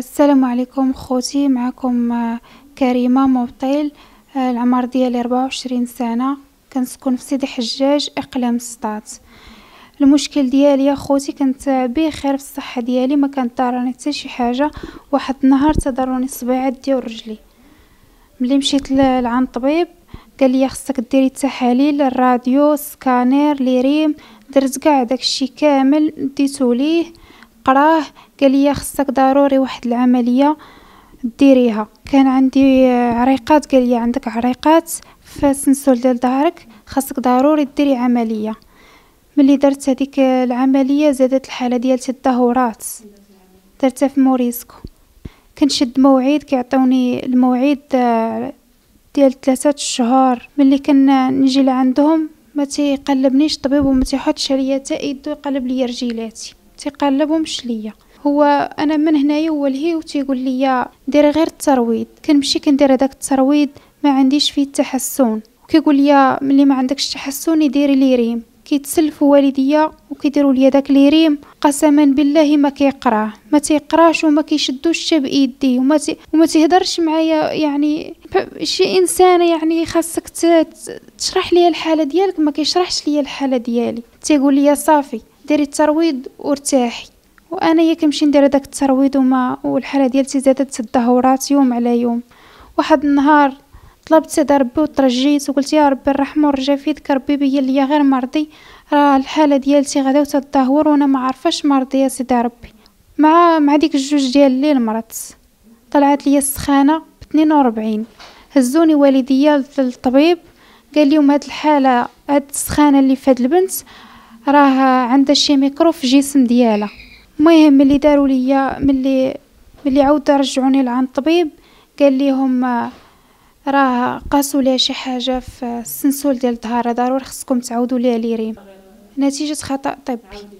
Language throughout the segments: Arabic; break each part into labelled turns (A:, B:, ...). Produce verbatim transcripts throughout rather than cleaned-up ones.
A: السلام عليكم خوتي، معكم آه، كريمة موطيل. آه، العمر ديالي أربعة وعشرين سنة، كنسكن في سيدي حجاج اقليم سطات. المشكل ديالي يا خوتي، كنت بخير في الصحة ديالي، ما كانت ضراني حتى شي حاجة. واحد النهار تضروني صباعات ديال رجلي. ملي مشيت ل- لعند طبيب قال لي خصك ديري التحاليل، الراديو، سكانير، ليريم. درت كاع داكشي كامل ديتو ليه، قراه، قال لي خصك ضروري واحد العمليه ديريها. كان عندي آه، عريقات، قال لي عندك عريقات في السنسول ديال ظهرك، خاصك ضروري ديري عمليه. ملي درت هذيك العمليه زادت الحاله ديال التدهورات، درتها في موريسكو. كنشد موعد، كيعطوني الموعد آه، ديال ثلاثة شهور. ملي كنا نجي لعندهم ما تيقلبنيش طبيب وما تيحطش عليا حتى يدو يقلب لي رجيلاتي، تيقلبهمش ليا. هو انا من هنايا هو لهي وتيقول لي ديري غير الترويض. كنمشي كندير هذاك الترويض ما عنديش فيه التحسن، وكيقول لي ملي ما عندكش تحسن ديري ليريم. كيتسلفوا والديا وكيديروا لي داك ليريم، قسما بالله ما كيقراه، ما تيقراش وما كيشدوش حتى بايديه، وما تي وما تيهضرش معايا. يعني شي انسانه يعني خاصك تشرح لي الحاله ديالك، ما كيشرحش لي الحاله ديالي. تيقول لي صافي ديري الترويض وارتاحي. وانا يا كنمشي ندير داك الترويض وما والحاله ديالتي زادت التدهورات يوم على يوم. واحد النهار طلبت سيدي ربي وترجيت وقلت يا ربي الرحمه ورجا فيك، ربي بين لي غير مرضي، راه الحاله ديالتي غدا وتدهور وانا ما عارفاش مرضي يا سيدي ربي. مع مع ديك الجوج ديال الليل مرضت، طلعت لي السخانه ب اثنين وأربعين. هزوني والديا للطبيب، قال لهم هاد الحاله، هاد السخانه اللي في هاد البنت راه عندها شي ميكرو في الجسم ديالها. المهم ملي داروا ليا، ملي ملي عاود رجعوني لعند الطبيب، قال لهم راه قاسوا ليها شي حاجه في السنسول ديال الظهر، ضروري خصكم تعاودوا ليها ليريم. نتيجه خطا طبي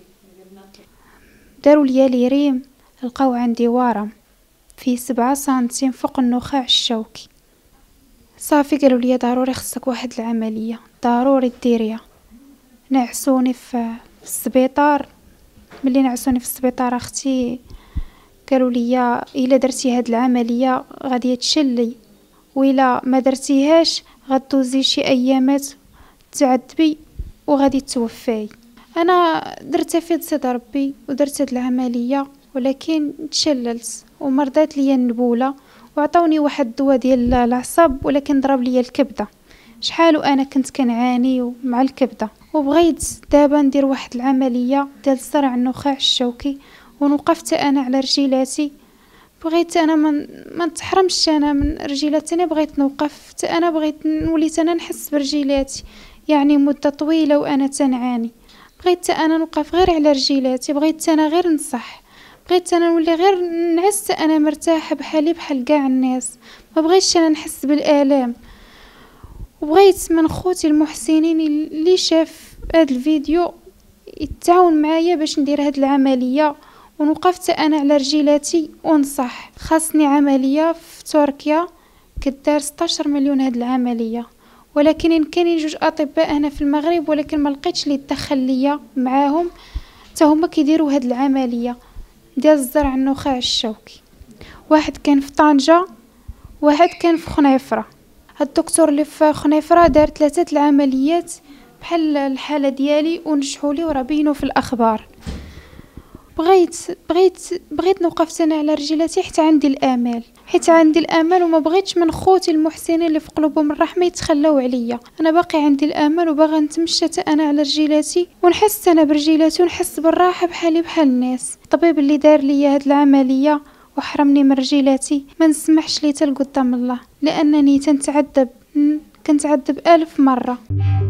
A: داروا ليا ليريم، لقاو عندي ورم فيه سبعة سنتيم فوق النخاع الشوكي. صافي قالوا لي ضروري خصك واحد العمليه، ضروري ديريها. نعسوني في في السبيطار. ملي نعسوني في السبيطار اختي قالوا لي الا درتي هاد العمليه غادي تشلي، وإلا ما درتيهاش غدوزي شي ايامات تعذبي وغادي توفاي. انا درتها في يد سيدي ربي ودرت هاد العمليه، ولكن تشللت ومرضات ليا النبوله، وعطوني واحد الدواء ديال العصب، ولكن ضرب ليا الكبده. شحال وانا كنت كنعاني مع الكبده، وبغيت دابا ندير واحد العمليه ديال زرع النخاع الشوكي، ونوقفت انا على رجيلاتي. بغيت انا من ما نتحرمش انا من رجيلاتي، انا بغيت نوقف، حتى انا بغيت نولي انا نحس برجيلاتي. يعني مده طويله وانا تنعاني، بغيت انا نوقف غير على رجيلاتي، بغيت انا غير نصح، بغيت انا نولي غير نعس انا مرتاحه بحالي بحال كاع الناس، ما بغيتش انا نحس بالالام. وبغيت من خوتي المحسنين اللي شاف هذا الفيديو يتعاون معايا باش ندير هذه العمليه، ونوقفت انا على رجيلاتي ونصح. خاصني عمليه في تركيا كدار ستاشر مليون هاد العمليه، ولكن كاينين جوج اطباء هنا في المغرب، ولكن ما لقيتش اللي يدخل ليا معاهم حتى هما كيديروا هاد العمليه ديال زرع النخاع الشوكي. واحد كان في طنجة، واحد كان في خنيفره. الدكتور اللي في خنيفره دار ثلاثه العمليات بحال الحاله ديالي ونجحوا لي وراه بينوا في الاخبار. بغيت بغيت بغيت نوقف انا على رجلاتي حتى عندي الامل، حيت عندي الامل وما بغيتش من خوتي المحسنين اللي في قلوبهم الرحمه يتخلاو عليا. انا باقي عندي الامل وباغا نتمشى انا على رجلاتي ونحس انا برجلاتي ونحس بالراحه بحالي بحال الناس. الطبيب اللي دار لي هاد العمليه وحرمني من رجلاتي ما نسمحش ليه حتى لقدام الله، لانني تنتعذب كنتعذب ألف مره.